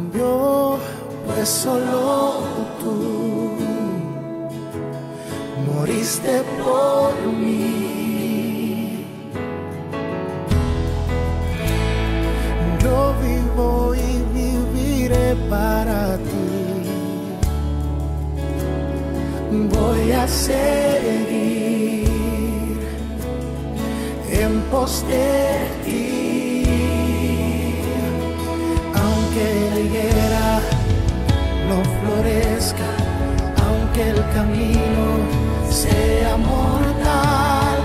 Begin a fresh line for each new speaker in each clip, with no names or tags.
cambió, pues solo tú moriste por mí. Yo vivo y viviré para ti. Voy a seguir en pos de ti. Aunque la higuera no florezca, aunque el camino sea mortal,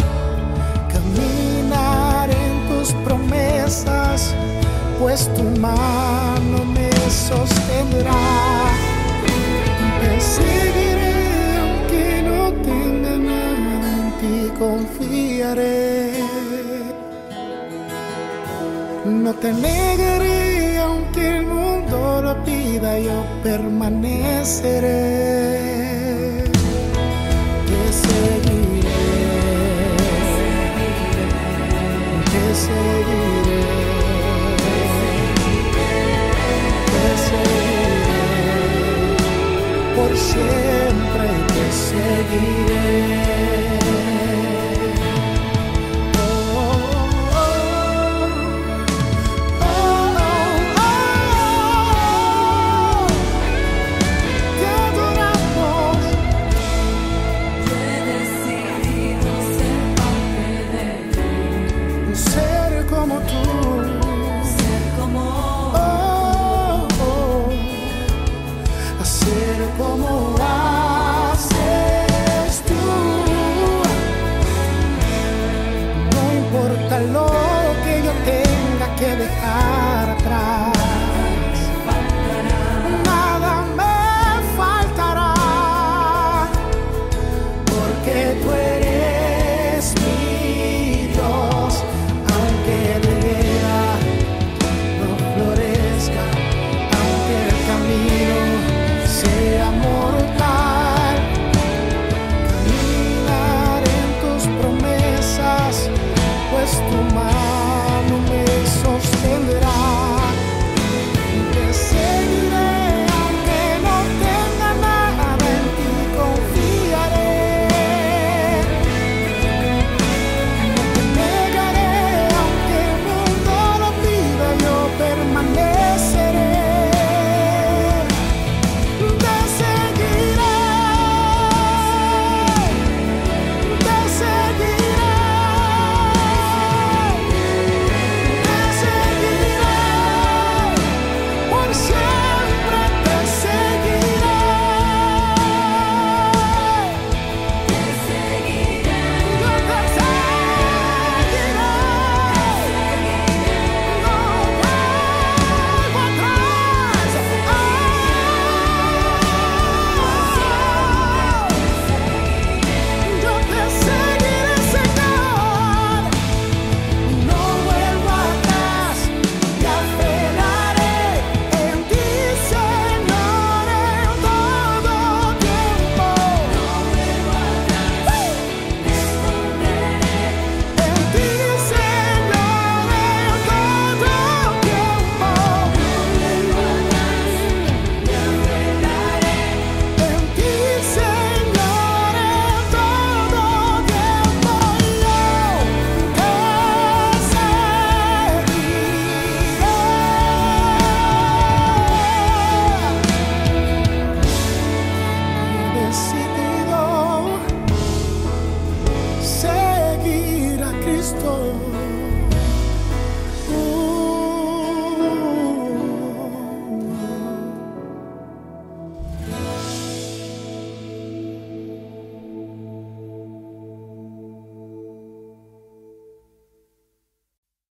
caminar en tus promesas, pues tu mano me sostendrá. Te seguiré aunque no tenga nada, en ti confiaré. No te negaré aunque el mundo lo pida, yo permaneceré. Te seguiré, te seguiré, te seguiré, por siempre te seguiré.